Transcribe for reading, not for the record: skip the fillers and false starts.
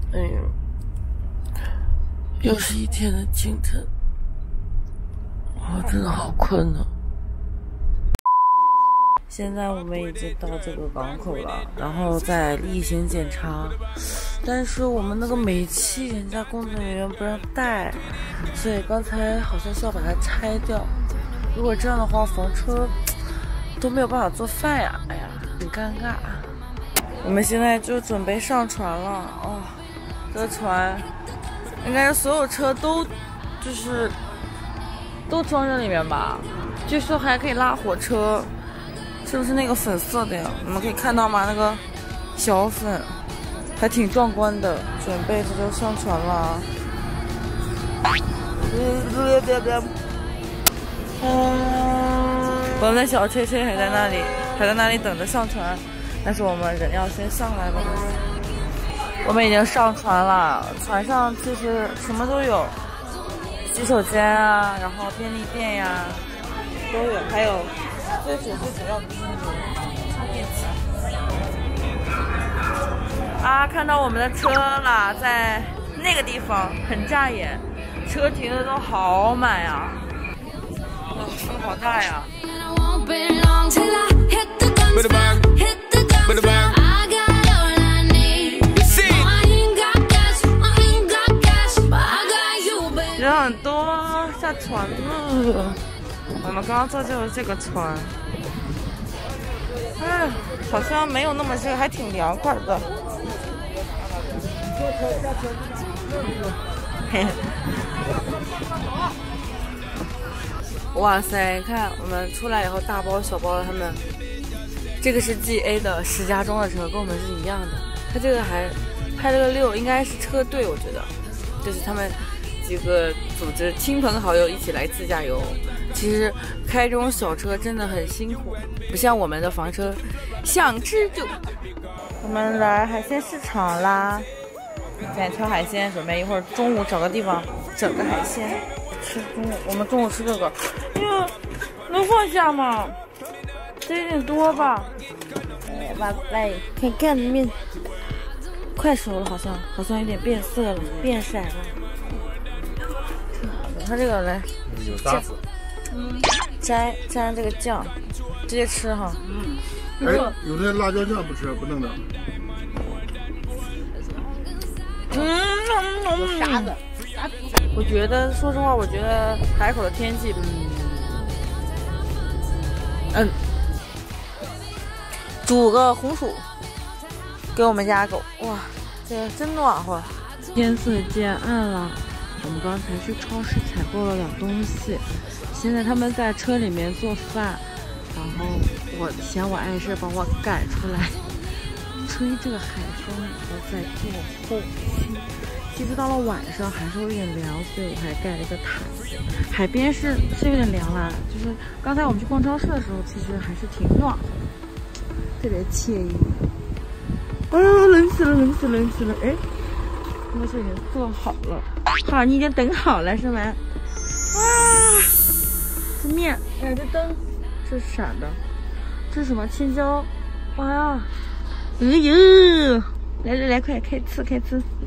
哎呦，又是一天的清晨，我真的好困啊！现在我们已经到这个港口了，然后再例行检查，但是我们那个煤气人家工作人员不让带，所以刚才好像是要把它拆掉。如果这样的话，房车都没有办法做饭呀！哎呀，很尴尬。我们现在就准备上船了哦。这个船应该是所有车都装在里面吧，据说还可以拉火车，是不是那个粉色的呀？你们可以看到吗？那个小粉还挺壮观的。准备这就上船了。我们的小吹吹还在那里等着上船，但是我们人要先上来吧。我们已经上船了，船上其实什么都有，洗手间啊，然后便利店呀都有，还有最主要的就是充电器啊。看到我们的车了，在那个地方很扎眼，车停的都好满呀，风好大呀。人很多，下船了。我们刚刚坐就是这个船，哎，好像没有那么热，还挺凉快的。哇塞，看我们出来以后，大包小包的他们，这个是 GA 的石家庄的车，跟我们是一样的。他这个还拍了个6，应该是车队，我觉得，就是他们几个组织亲朋好友一起来自驾游。其实开这种小车真的很辛苦，不像我们的房车，想吃就。我们来海鲜市场啦，在挑海鲜，准备一会儿中午找个地方整个海鲜吃中午。我们中午吃这个，哎呀，能放下吗？这有点多吧？来看看里面，快熟了，好像有点变色了，变色了。它这个来有沙子， 沾这个酱，直接吃哈。 哎，有的辣椒酱不吃，不弄的。 啥子？ 我觉得，说实话，我觉得海口的天气，煮个红薯给我们家狗，哇，这个真暖和。天色渐暗了，我们刚才去超市采购了点东西，现在他们在车里面做饭，然后我嫌我碍事，把我赶出来，吹这个海风，然后再做后期。其实到了晚上还是有点凉，所以我还盖了一个毯子。海边是有点凉啦，就是刚才我们去逛超市的时候，其实还是挺暖和的，特别惬意。啊，冷死了！哎，东西已经做好了，好，你已经等好了是吗？哇，这面，哎，这灯，这是啥的？这是什么青椒？哇呀！哎呦，来，快开吃！